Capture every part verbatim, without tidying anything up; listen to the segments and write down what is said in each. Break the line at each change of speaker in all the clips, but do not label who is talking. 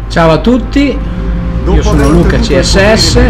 Ciao a tutti, io sono Luca C S S.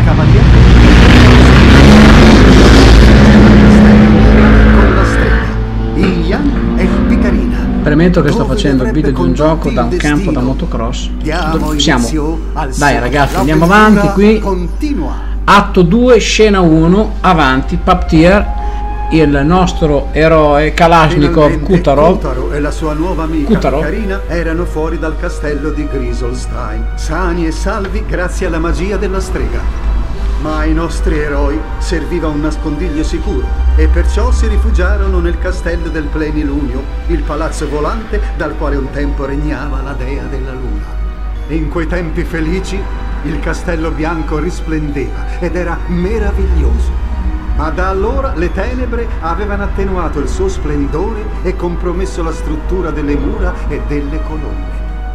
Premetto che sto facendo il video di un gioco da un campo da motocross. Siamo, dai ragazzi, andiamo avanti qui. Atto due, scena uno, avanti, Paptir. Il nostro eroe Kalashnikov Kutarov
Kutaro e la sua nuova amica
Kutarov.
Karina erano fuori dal castello di Grisolstein, sani e salvi grazie alla magia della strega. Ma ai nostri eroi serviva un nascondiglio sicuro e perciò si rifugiarono nel castello del Plenilunio, il palazzo volante dal quale un tempo regnava la dea della luna. In quei tempi felici il castello bianco risplendeva ed era meraviglioso. Ma da allora le tenebre avevano attenuato il suo splendore e compromesso la struttura delle mura e delle colonne.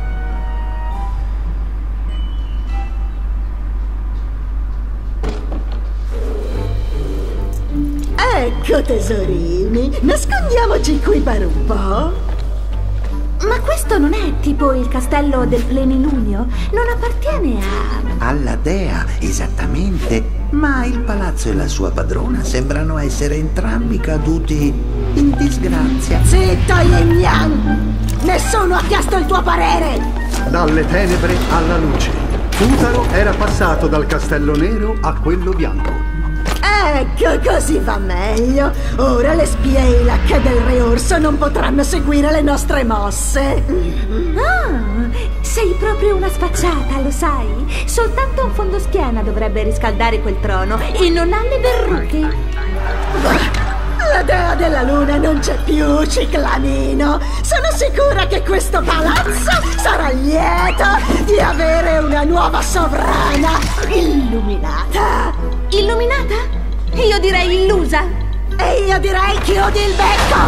Ecco tesorini, nascondiamoci qui per un po'.
Ma questo non è tipo il castello del Plenilunio? Non appartiene a...
alla dea, esattamente. Ma il palazzo e la sua padrona sembrano essere entrambi caduti in disgrazia.
Zitto Yin Yang! Nessuno ha chiesto il tuo parere!
Dalle tenebre alla luce, Futaro era passato dal castello nero a quello bianco.
Ecco, così va meglio. Ora le spie Ilak del Re Orso non potranno seguire le nostre mosse.
Ah, sei proprio una sfacciata, lo sai? Soltanto un fondoschiena dovrebbe riscaldare quel trono e non ha le verruche.
La dea della luna non c'è più, Ciclamino. Sono sicura che questo palazzo sarà lieto di avere una nuova sovrana illuminata.
Illuminata? Io direi illusa.
E io direi chiudi il becco.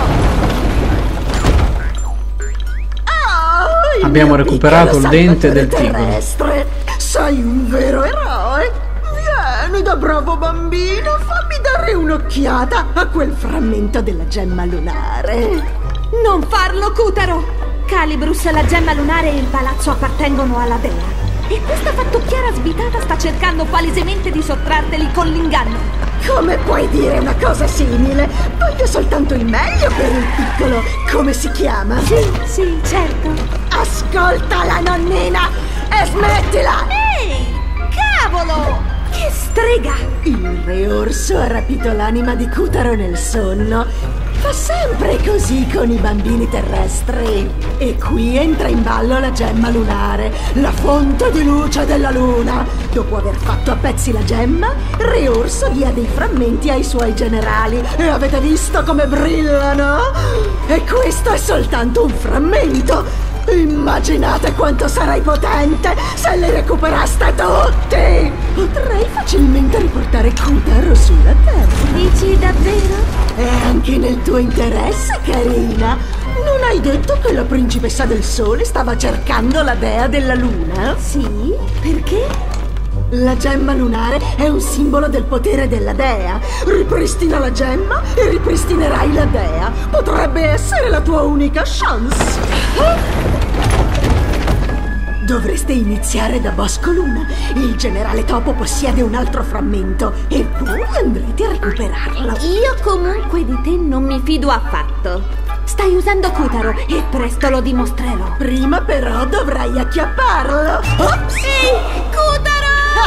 Oh,
Abbiamo recuperato il dente del tigre.
Terrestre. Sei un vero eroe. Vieni da bravo bambino, fammi dare un'occhiata a quel frammento della gemma lunare.
Non farlo, Kutaro! Calibrus, la gemma lunare e il palazzo appartengono alla dea. E questa fattucchiara svitata sta cercando palesemente di sottrarteli con l'inganno.
Come puoi dire una cosa simile? Voglio soltanto il meglio per il piccolo. Come si chiama?
Sì, sì, certo.
Ascolta la nonnina e smettila!
Ehi! Cavolo! Che strega!
Il Re Orso ha rapito l'anima di Kutaro nel sonno. Fa sempre così con i bambini terrestri. E qui entra in ballo la gemma lunare, la fonte di luce della luna. Dopo aver fatto a pezzi la gemma, Re Orso dia dei frammenti ai suoi generali. E avete visto come brillano? E questo è soltanto un frammento. Immaginate quanto sarei potente se li recuperaste tutti! Potrei facilmente riportare Kutaro sulla terra.
Dici davvero?
È anche nel tuo interesse, carina. Non hai detto che la principessa del sole stava cercando la dea della luna?
Sì? Perché?
La gemma lunare è un simbolo del potere della dea. Ripristina la gemma e ripristinerai la dea. Potrebbe essere la tua unica chance. Dovreste iniziare da Bosco Luna. Il generale Topo possiede un altro frammento e voi andrete a recuperarlo.
Io comunque di te non mi fido affatto. Stai usando Kutaro e presto lo dimostrerò.
Prima però dovrai acchiapparlo. Ops!
Ehi, Kutaro!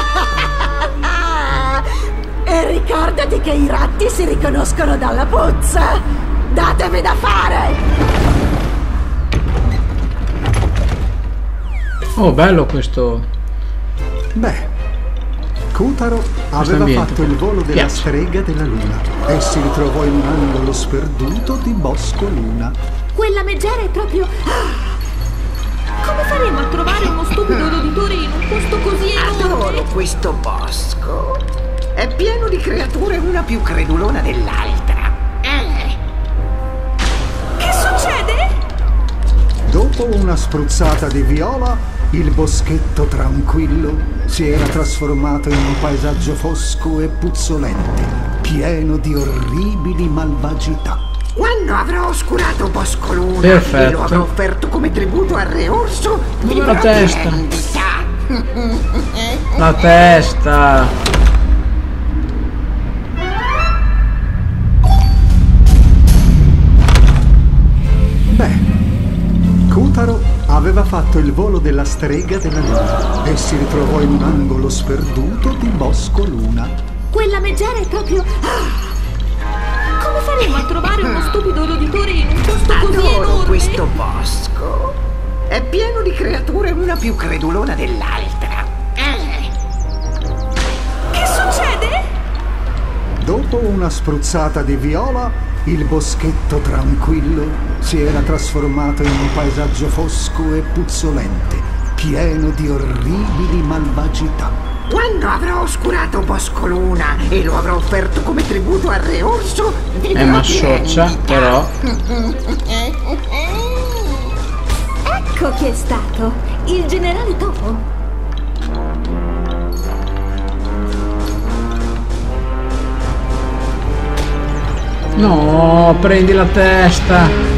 E ricordati che i ratti si riconoscono dalla puzza. Datevi da fare!
Oh, bello questo.
Beh, Kutaro aveva
ambiente.
fatto il volo della
Piace.
strega della luna e si ritrovò in un angolo sperduto di Bosco Luna.
Quella megera è proprio... Come faremo a trovare uno stupido roditore in un posto così enorme?
Adoro questo bosco. È pieno di creature, una più credulona dell'altra. Eh.
Che succede?
Dopo una spruzzata di viola, il boschetto tranquillo si era trasformato in un paesaggio fosco e puzzolente, pieno di orribili malvagità.
Quando avrò oscurato Bosco Luna
Perfetto.
e lo avrò offerto come tributo al Re Orso,
La testa.
vendita.
La testa.
Beh, Kutaro aveva fatto il volo della strega della luna e si ritrovò in un angolo sperduto di Bosco Luna.
Quella megera è proprio... Ah! Come faremo a trovare uno stupido roditore in un posto così
Adoro
enorme?
questo bosco. È pieno di creature, una più credulona dell'altra.
Che succede?
Dopo una spruzzata di viola, il boschetto tranquillo si era trasformato in un paesaggio fosco e puzzolente, pieno di orribili malvagità.
Quando avrò oscurato Bosco Luna e lo avrò offerto come tributo al Re Orso, vi
È una scioccia, però.
Ecco chi è stato, il generale Topo.
No, prendi la testa.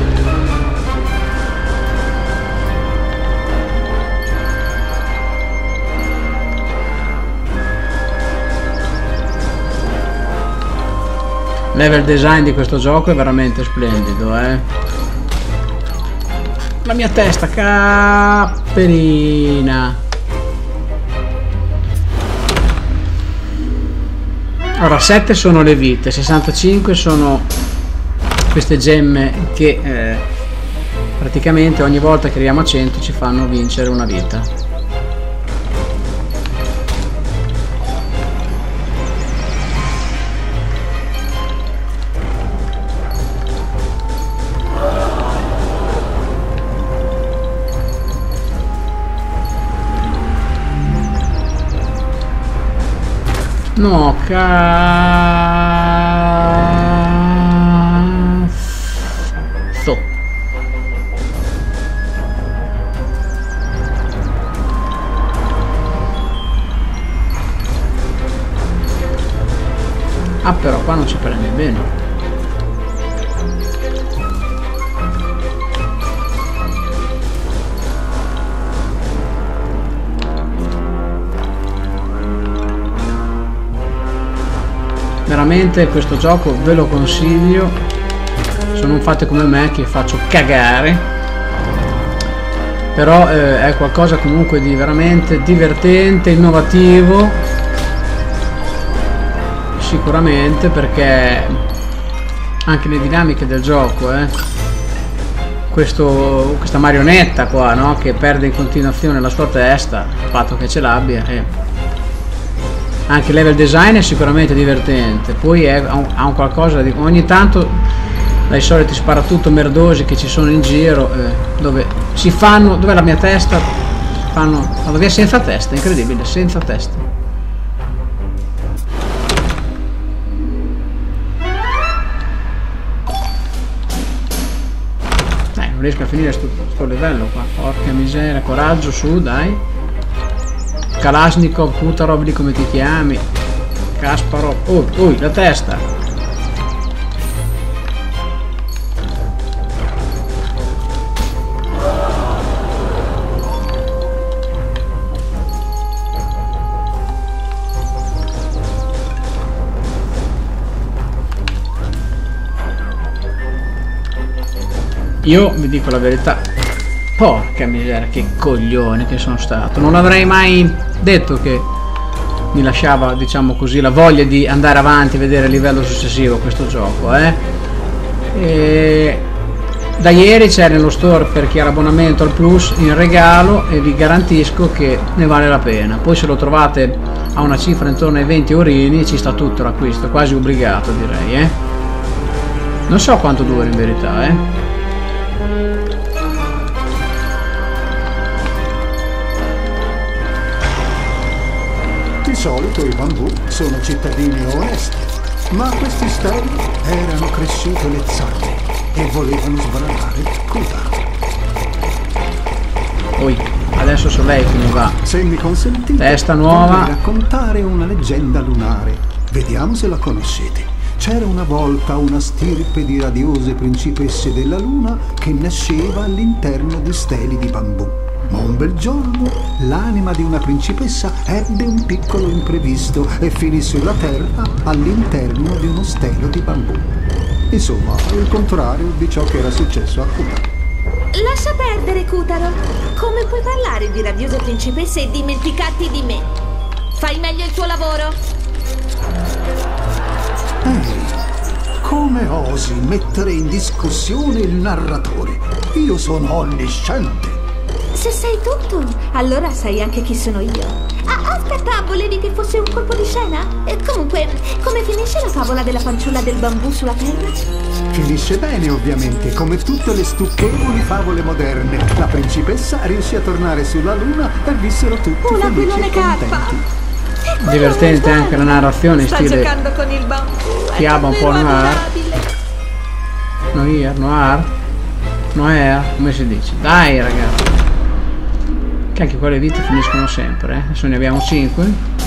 Level design di questo gioco è veramente splendido, eh. La mia testa, cappellina. Ora, sette sono le vite, sessantacinque sono queste gemme che eh, praticamente ogni volta che arriviamo a cento ci fanno vincere una vita. No, cazzo. Ah, però qua non ci prende bene. Veramente questo gioco ve lo consiglio se non fate come me che faccio cagare, però eh, è qualcosa comunque di veramente divertente, innovativo sicuramente, perché anche le dinamiche del gioco, eh, questo, questa marionetta qua, no, che perde in continuazione la sua testa, il fatto che ce l'abbia, eh. Anche il level design è sicuramente divertente, poi è, ha, un, ha un qualcosa di... ogni tanto dai soliti sparatutto merdosi che ci sono in giro, eh, dove si fanno... dove la mia testa? Fanno... vado via senza testa, incredibile, senza testa. Dai, non riesco a finire sto, sto livello qua, porca miseria, coraggio, su, dai. Kalashnikov, Kutarov, lì come ti chiami, Kasparov, oh, oh, la testa. Io vi dico la verità, porca miseria, che coglione che sono stato, non avrei mai detto che mi lasciava, diciamo così, la voglia di andare avanti e vedere il livello successivo questo gioco, eh. E da ieri c'è nello store per chi ha l'abbonamento al Plus in regalo e vi garantisco che ne vale la pena. Poi se lo trovate a una cifra intorno ai venti orini ci sta tutto l'acquisto, quasi obbligato direi, eh. Non so quanto dura in verità, eh.
Di solito i bambù sono cittadini onesti, ma questi steli erano cresciute le zanne e volevano sbranare Kutaro.
Poi adesso so lei che mi va.
Se mi consentite,
testa nuova,
vorrei raccontare una leggenda lunare. Vediamo se la conoscete. C'era una volta una stirpe di radiose principesse della luna che nasceva all'interno di steli di bambù. Ma un bel giorno l'anima di una principessa ebbe un piccolo imprevisto e finì sulla terra all'interno di uno stelo di bambù. Insomma, il contrario di ciò che era successo a Kutaro.
Lascia perdere, Kutaro. Come puoi parlare di radiose principesse e dimenticarti di me? Fai meglio il tuo lavoro.
Ehi, come osi mettere in discussione il narratore? Io sono onnisciente.
Se sai tutto, allora sai anche chi sono io. Ah, aspetta, volevi che fosse un colpo di scena? E comunque, come finisce la favola della fanciulla del bambù sulla terra?
Finisce bene, ovviamente, come tutte le stucchevoli favole moderne. La principessa riuscì a tornare sulla luna e vissero tutti
un
felici e
carpa.
contenti.
Divertente anche la narrazione in
Sta
stile
giocando con il bambù.
chiama un po' noir. Noir, noir, noir, come si dice? Dai ragazzi, che anche quelle vite finiscono sempre, eh? Adesso ne abbiamo cinque.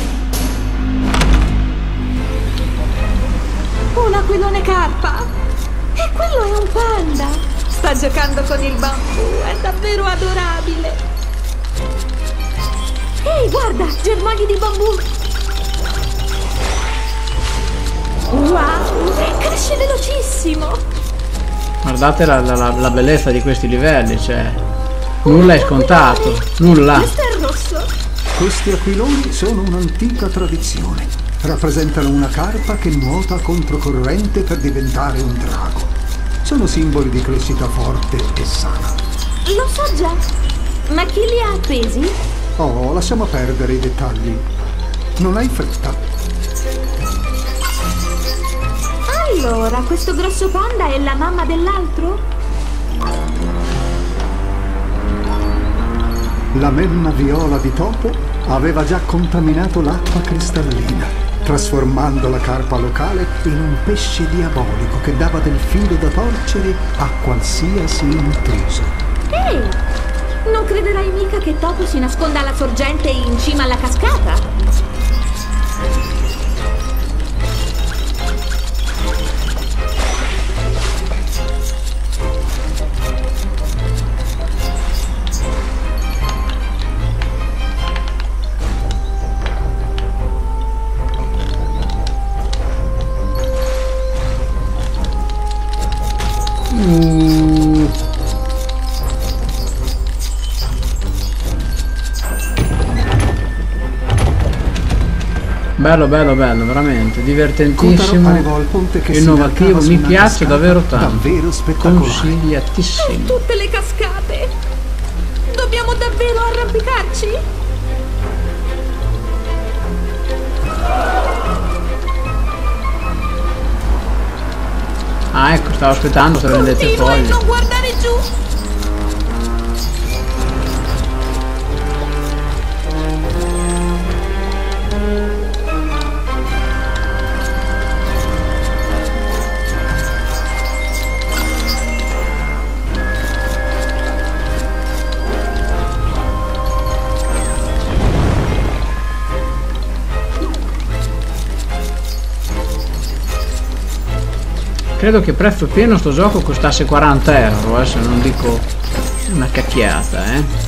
Un aquilone carpa. E quello è un panda. Sta giocando con il bambù, è davvero adorabile. Ehi, guarda, germogli di bambù. Wow, cresce velocissimo.
Guardate la, la, la bellezza di questi livelli, cioè nulla è scontato, nulla.
Questo è il rosso.
Questi aquiloni sono un'antica tradizione. Rappresentano una carpa che nuota controcorrente per diventare un drago. Sono simboli di crescita forte e sana.
Lo so già, ma chi li ha appesi?
Oh, lasciamo perdere i dettagli. Non hai fretta.
Allora, questo grosso panda è la mamma dell'altro?
La menna viola di topo aveva già contaminato l'acqua cristallina, trasformando la carpa locale in un pesce diabolico che dava del filo da torcere a qualsiasi intruso.
Ehi, non crederai mica che Topo si nasconda alla sorgente in cima alla cascata?
Uh. Bello, bello, bello, veramente divertentissimo, innovativo, mi piace davvero tanto, consigliatissimo.
Tutte le cascate! Dobbiamo davvero arrampicarci?
Ah, ecco, stavo aspettando se prendete
Continua a
foglie.
non guardare giù!
Credo che prezzo pieno sto gioco costasse quaranta euro, eh, se non dico una cacchiata, eh.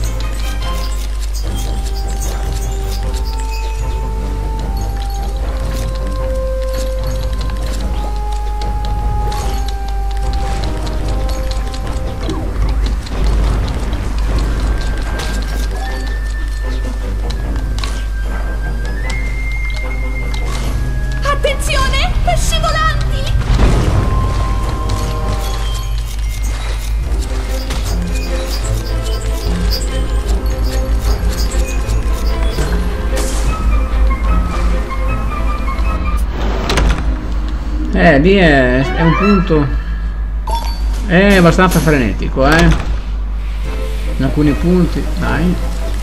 Attenzione, pesci volanti!
Eh, lì è, è un punto, è abbastanza frenetico, eh. In alcuni punti, dai.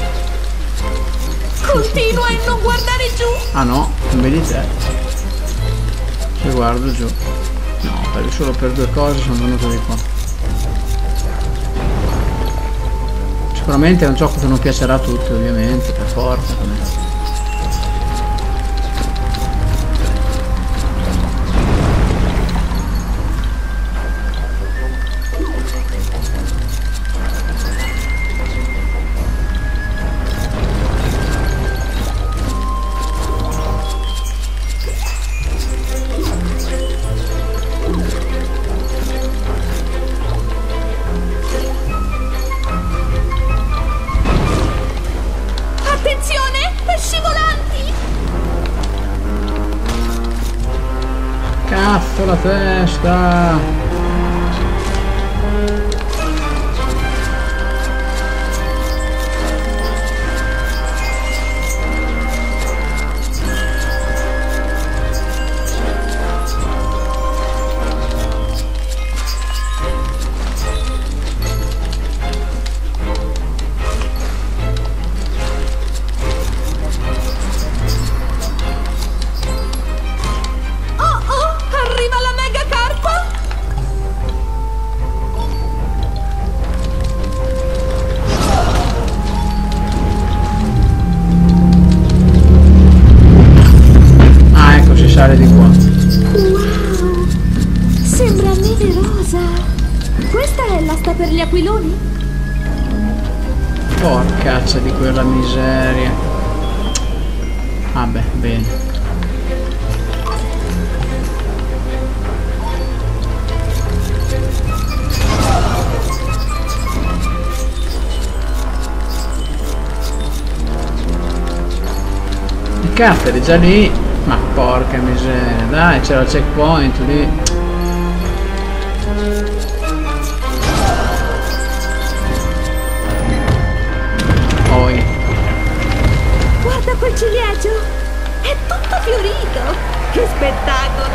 Continua a non guardare giù!
Ah no, non vedi te. Se guardo giù. No, perché solo per due cose sono venuto di qua. Sicuramente è un gioco che non piacerà a tutti, ovviamente, per forza. Come... cazzo la testa.
Di qua. Wow, sembra neve rosa. Questa è l'asta per gli aquiloni?
Porcaccia di quella miseria. Vabbè, bene. Il carter è già lì. Ma porca miseria, dai, c'era il checkpoint lì. Poi.
Guarda quel ciliegio, è tutto fiorito. Che spettacolo!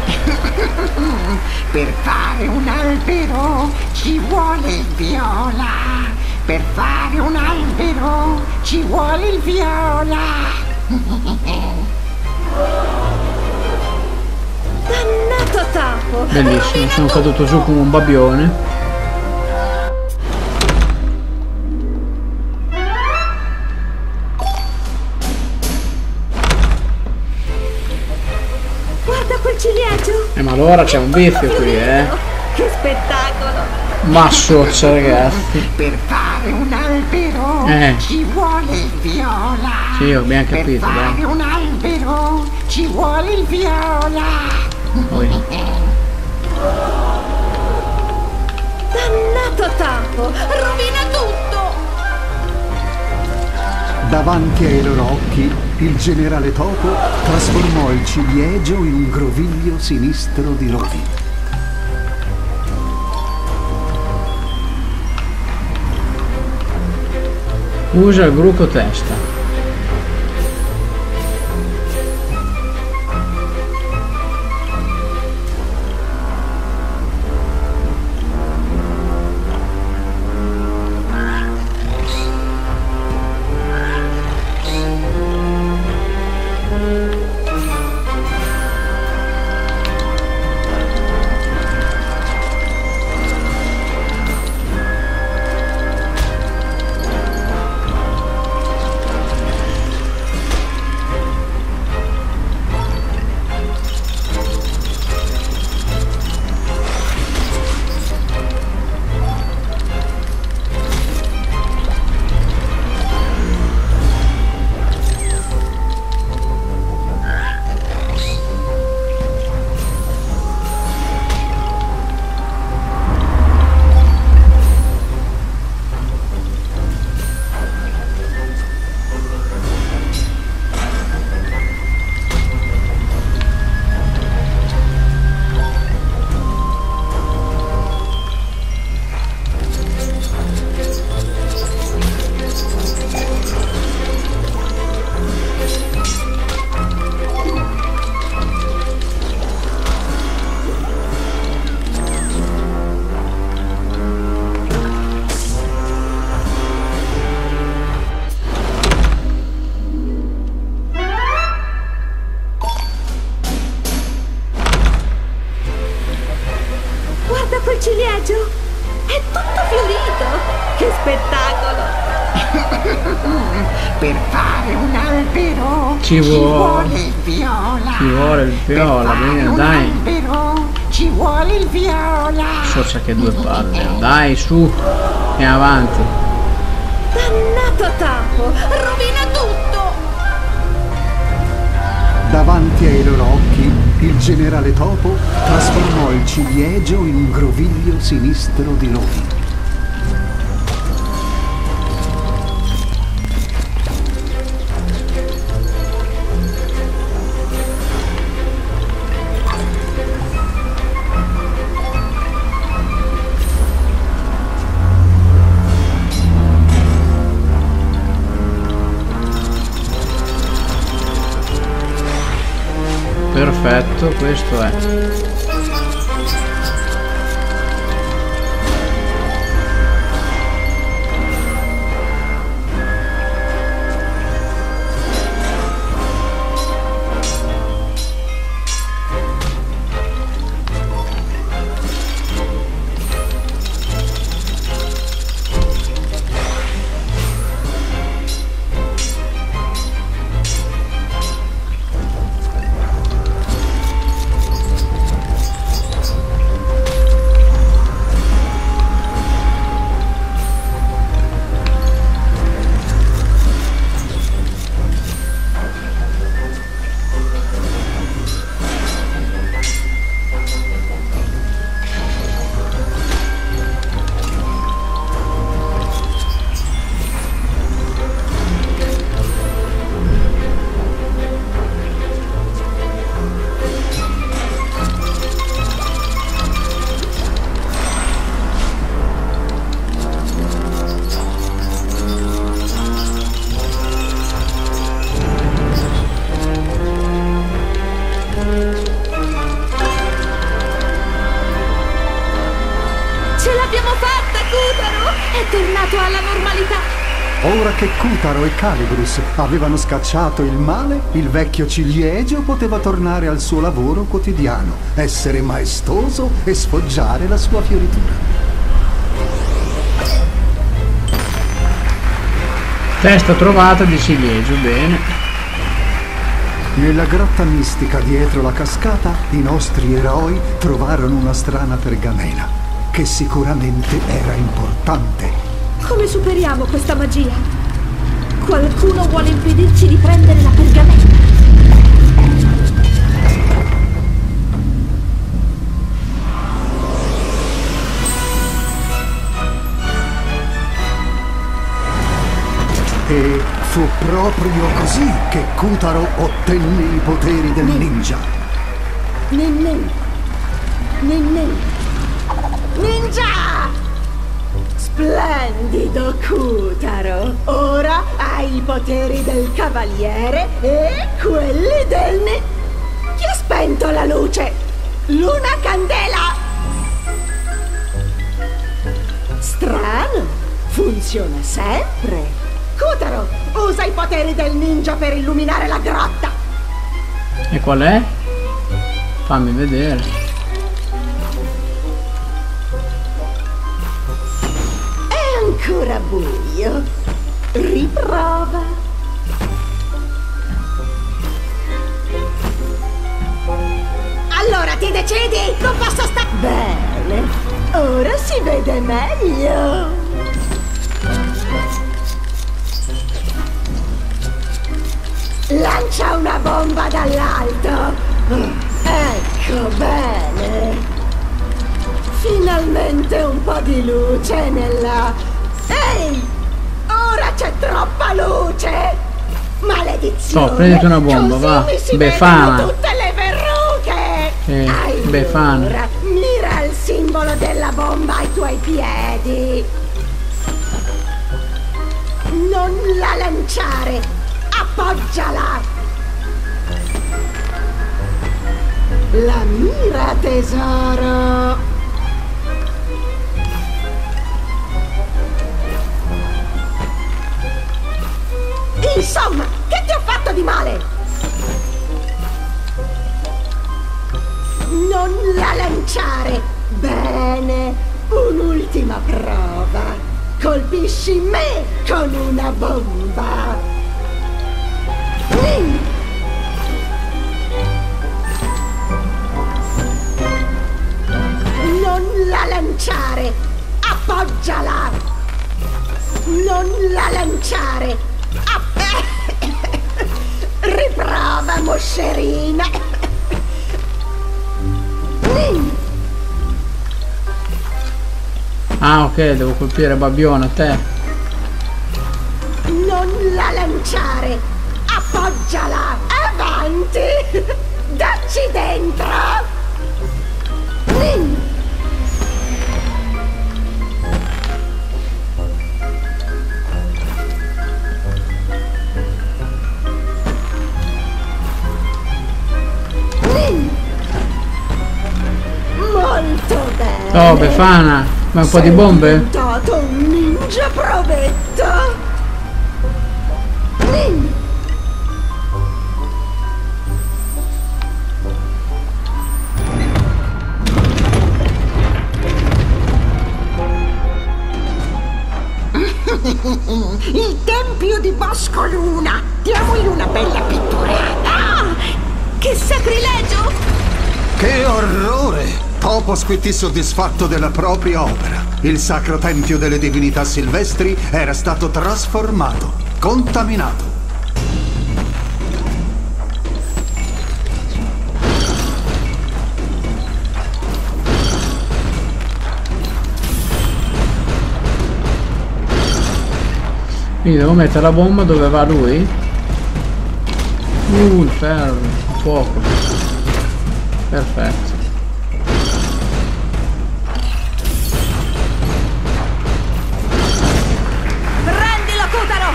Per fare un albero ci vuole il viola. Per fare un albero ci vuole il viola.
Dannato tappo!
Bellissimo, sono caduto su come un babbione.
Guarda quel ciliegio!
Eh ma allora c'è un vizio qui, eh!
Che spettacolo!
Ma soccia ragazzi!
Per fare un albero
eh.
ci vuole il viola!
Sì, ho ben capito,
per fare
dai.
un albero ci vuole il viola!
Poi.
Dannato tappo! Rovina tutto!
Davanti ai loro occhi, il generale Topo trasformò il ciliegio in un groviglio sinistro di rovine.
Usa il bruco testa.
ciliegio! È tutto fiorito! Che spettacolo!
Per fare un albero
ci vuole,
ci vuole il viola!
Ci vuole il viola, bene, dai!
Albero, ci vuole il viola!
Socia che due palle, dai, su! E avanti!
Dannato tappo! Rovina tutto!
Davanti ai loro occhi, il generale Topo trasformò il ciliegio in un groviglio sinistro di rovine.
perfetto, questo è.
Alla normalità.
Ora che Kutaro e Calibrus avevano scacciato il male, il vecchio ciliegio poteva tornare al suo lavoro quotidiano, essere maestoso e sfoggiare la sua fioritura.
Testa trovata di ciliegio, bene.
Nella grotta mistica dietro la cascata, i nostri eroi trovarono una strana pergamena, che sicuramente era importante.
Come superiamo questa magia? Qualcuno vuole impedirci di prendere la pergamena.
E fu proprio così che Kutaro ottenne i poteri del ninja.
Ninnin. Ninnin. Ninja! Splendido, Kutaro! Ora hai i poteri del cavaliere e quelli del ni... Chi ha spento la luce? Luna candela! Strano, funziona sempre. Kutaro, usa i poteri del ninja per illuminare la grotta.
E qual è? Fammi vedere.
Ancora buio. Riprova. Allora ti decidi? Non posso stare... Bene. Ora si vede meglio. Lancia una bomba dall'alto. Ecco bene. Finalmente un po' di luce nella... Ehi! Ora c'è troppa luce! Maledizione!
Oh, prenditi una bomba, va! Befana!
Tutte le verruche!
Eh,
allora,
Befana!
mira il simbolo della bomba ai tuoi piedi! Non la lanciare! Appoggiala! La mira, tesoro! Insomma, che ti ho fatto di male? Non la lanciare! Bene, un'ultima prova. Colpisci me con una bomba. Mm. Non la lanciare! Appoggiala! Non la lanciare! Ah, riprova, moscerina.
Ah, ok, devo colpire Babbiona, te.
Non la lanciare. Appoggiala. Avanti. Dacci dentro.
Oh, Befana, ma un po' di bombe?
Sei diventato un ninja provetta. Nin.
Il tempio di Bosco Luna. Diamogli una bella pitturata.
Ah! Che sacrilegio!
Che orrore! Topo squittì soddisfatto della propria opera. Il sacro tempio delle divinità silvestri era stato trasformato, contaminato.
Quindi devo mettere la bomba dove va lui? Uh, il ferro, il fuoco. Perfetto.
Prendilo, Kutaro!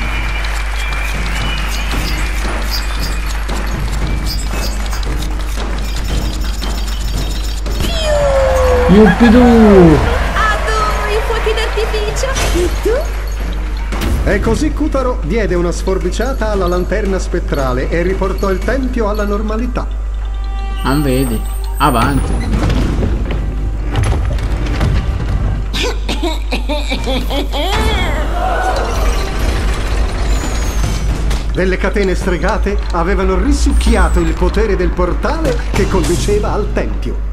Yuppidù!
Adoro i fuochi d'artificio! E tu?
E così Kutaro diede una sforbiciata alla lanterna spettrale e riportò il tempio alla normalità.
Ah, vedi, avanti.
Delle catene stregate avevano risucchiato il potere del portale che conduceva al tempio.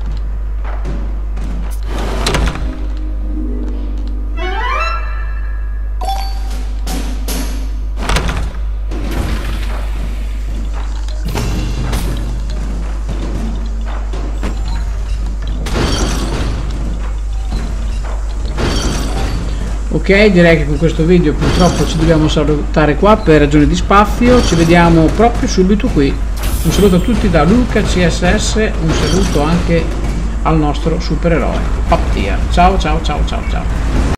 Ok, direi che con questo video purtroppo ci dobbiamo salutare qua per ragioni di spazio. Ci vediamo proprio subito qui. Un saluto a tutti da Luca C S S, un saluto anche al nostro supereroe Paptier. Ciao ciao ciao ciao ciao.